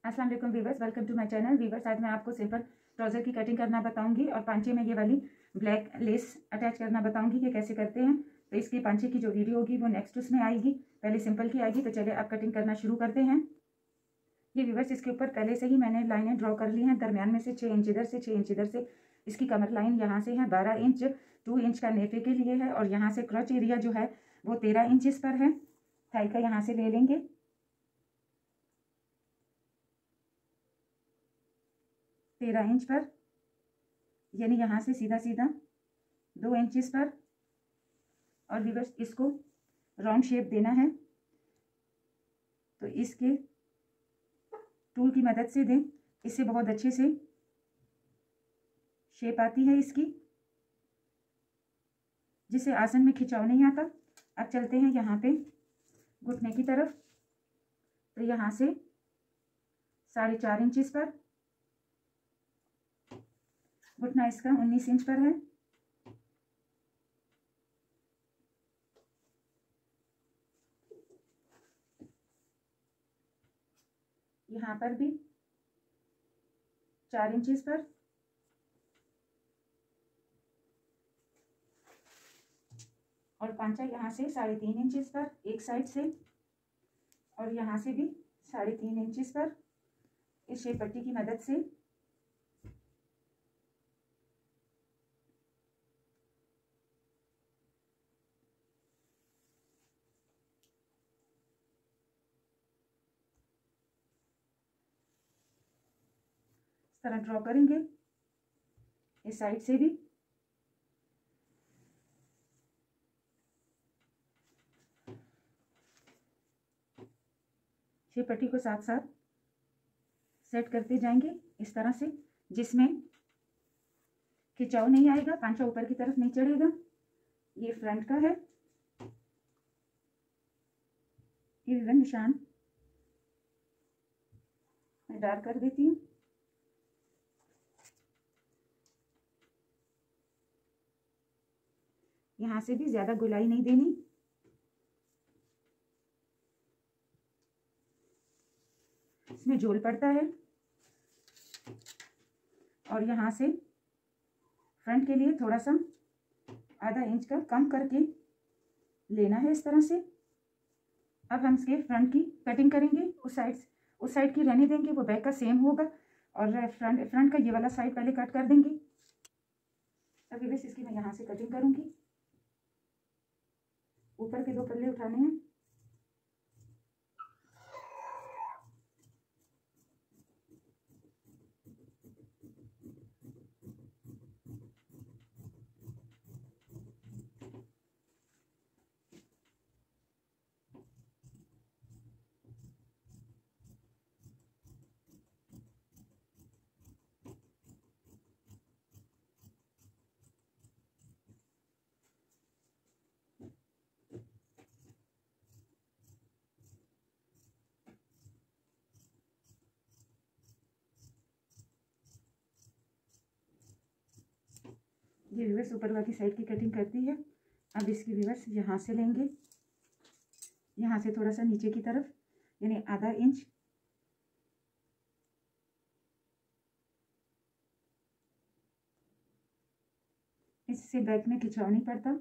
अस्सलाम वालेकुम viewers, welcome to my channel. Viewers, आज मैं आपको सिंपल ट्राउज़र की कटिंग करना बताऊंगी और पांचे में ये वाली ब्लैक लेस अटैच करना बताऊंगी कि कैसे करते हैं। तो इसकी पांचे की जो वीडियो होगी वो नेक्स्ट उसमें आएगी, पहले सिंपल की आएगी। तो चलिए अब कटिंग करना शुरू करते हैं। ये वीवर्स, इसके ऊपर पहले से ही मैंने लाइनें ड्रॉ कर ली हैं। दरमियान में से 6 इंच इधर से 6 इंच इधर से इसकी कमर लाइन यहाँ से है। 12 इंच 2 इंच का नेफे के लिए है और यहाँ से क्रच एरिया जो है वो 13 इंच पर है। थाई का यहाँ से ले लेंगे 13 इंच पर, यानी यहाँ से सीधा सीधा 2 इंच पर। और वीवर्स, इसको राउंड शेप देना है तो इसके टूल की मदद से दें, इससे बहुत अच्छे से शेप आती है इसकी, जिससे आसन में खिंचाव नहीं आता। अब चलते हैं यहाँ पे घुटने की तरफ। तो यहाँ से 4.5 इंच पर, घुटना इसका 19 इंच पर है। यहाँ पर भी 4 इंच पर, और पांचा यहाँ से 3.5 इंच पर एक साइड से, और यहाँ से भी 3.5 इंच पर इस शेप पट्टी की मदद से इस तरह ड्रॉ करेंगे इस साइड से भी। शेप पट्टी को साथ साथ सेट करते जाएंगे इस तरह से, जिसमें खिंचाव नहीं आएगा, पांचा ऊपर की तरफ नहीं चढ़ेगा। ये फ्रंट का है, ये विवन निशान मैं डार्क कर देती हूँ। यहाँ से भी ज्यादा गुलाई नहीं देनी, इसमें झोल पड़ता है। और यहाँ से फ्रंट के लिए थोड़ा सा आधा इंच का कम करके लेना है इस तरह से। अब हम इसके फ्रंट की कटिंग करेंगे। उस साइड की रहने देंगे, वो बैक का सेम होगा। और फ्रंट का ये वाला साइड पहले कट कर देंगे। अभी बस इसकी मैं यहाँ से कटिंग करूँगी। ऊपर के 2 पल्ले उठाने हैं। ये रिवर्स ऊपर वाली साइड की कटिंग करती है। अब इसकी रिवर्स यहाँ से लेंगे, यहाँ से थोड़ा सा नीचे की तरफ, यानी आधा इंच। इससे बैक में खिंचाव नहीं पड़ता।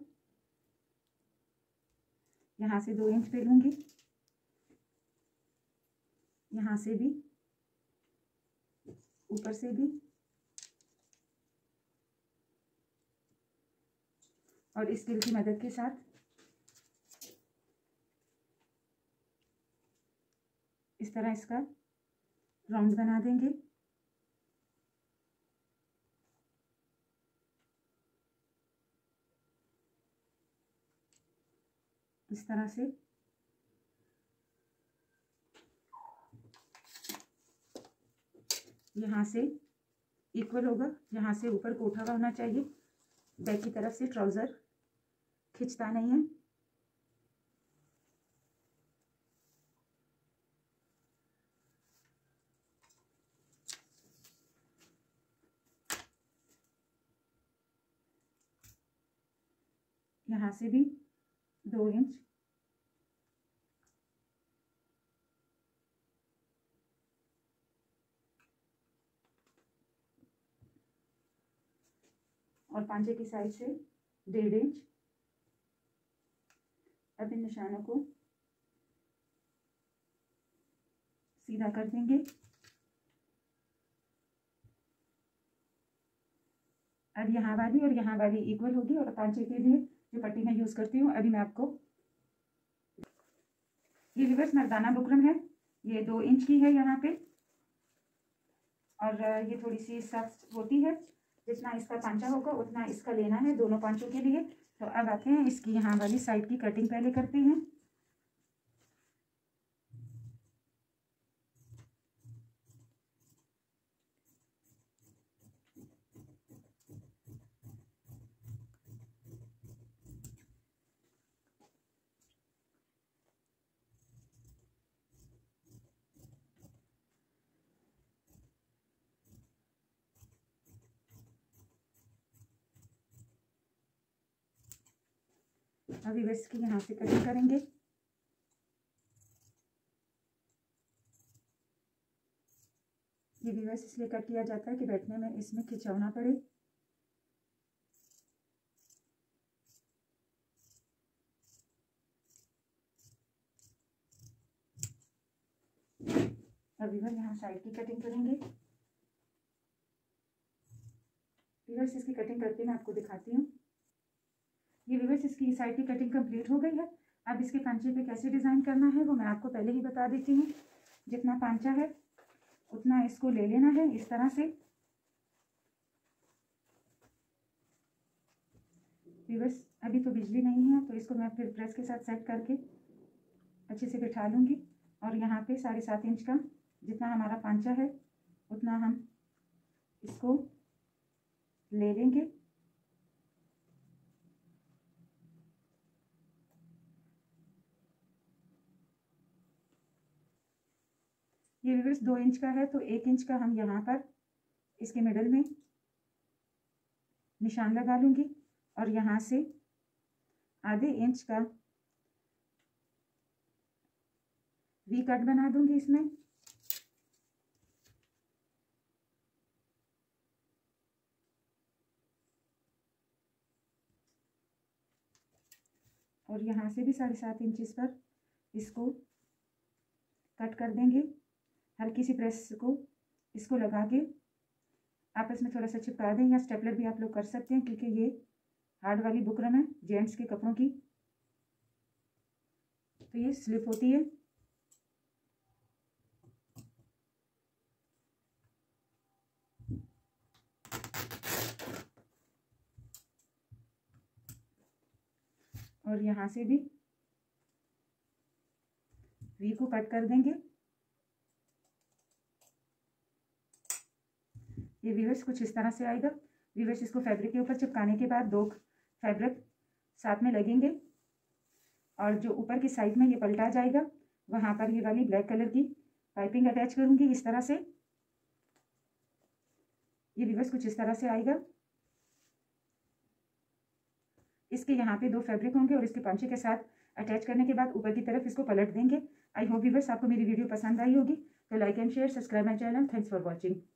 यहाँ से 2 इंच पे लूंगी, यहाँ से भी, ऊपर से भी, और इस स्केल की मदद के साथ इस तरह इसका राउंड बना देंगे। इस तरह से यहाँ से इक्वल होगा, यहाँ से ऊपर को उठा हुआ होना चाहिए। बैक की तरफ से ट्राउजर खिंचता नहीं है। यहाँ से भी 2 इंच, और पांचे की साइड से 1.5 इंच। अब इन निशानों को सीधा कर देंगे। अब यहाँ वाली और यहाँ वाली इक्वल होगी। और पांचे के लिए जो पट्टी मैं यूज करती हूँ अभी मैं आपको, ये रिवर्स मर्दाना बुकरम है, ये 2 इंच की है यहाँ पे, और ये थोड़ी सी सख्त होती है। जितना इसका पांचा होगा उतना इसका लेना है दोनों पांचों के लिए। तो अब आते हैं इसकी यहाँ वाली साइड की कटिंग पहले करते हैं। अभी वेस्ट की यहाँ से कटिंग करेंगे। ये रिवर्स इसलिए कट किया जाता है कि बैठने में इसमें खिंचाव ना पड़े। अभी हम यहाँ साइड की कटिंग करेंगे। रिवर्स इसकी कटिंग करके मैं आपको दिखाती हूँ। ये रिवर्स इसकी साइड की कटिंग कंप्लीट हो गई है। अब इसके पांचे पे कैसे डिज़ाइन करना है वो मैं आपको पहले ही बता देती हूँ। जितना पांचा है उतना इसको ले लेना है इस तरह से। रिवर्स अभी तो बिजली नहीं है तो इसको मैं फिर प्रेस के साथ सेट करके अच्छे से बिठा लूँगी। और यहाँ पे 7.5 इंच का जितना हमारा पांचा है उतना हम इसको ले लेंगे। ये रिवर्स 2 इंच का है तो 1 इंच का हम यहाँ पर इसके मिडल में निशान लगा लूँगी और यहाँ से आधे इंच का वी कट बना दूँगी इसमें। और यहाँ से भी 7.5 इंच पर इसको कट कर देंगे। हल्की सी प्रेस को इसको लगा के आपस में थोड़ा सा चिपका दें, या स्टेपलर भी आप लोग कर सकते हैं क्योंकि ये हार्ड वाली बुकरम है जेंट्स के कपड़ों की, तो ये स्लिप होती है। और यहाँ से भी वी को कट कर देंगे। ये रिवर्स कुछ इस तरह से आएगा। रिवर्स इसको फैब्रिक के ऊपर चिपकाने के बाद 2 फैब्रिक साथ में लगेंगे और जो ऊपर की साइड में ये पलटा जाएगा वहाँ पर ये वाली ब्लैक कलर की पाइपिंग अटैच करूँगी इस तरह से। ये रिवर्स कुछ इस तरह से आएगा। इसके यहाँ पे 2 फैब्रिक होंगे और इसके पांचे के साथ अटैच करने के बाद ऊपर की तरफ इसको पलट देंगे। आई होप व्यूअर्स आपको मेरी वीडियो पसंद आई होगी, तो like and share, subscribe my channel. Thanks for watching.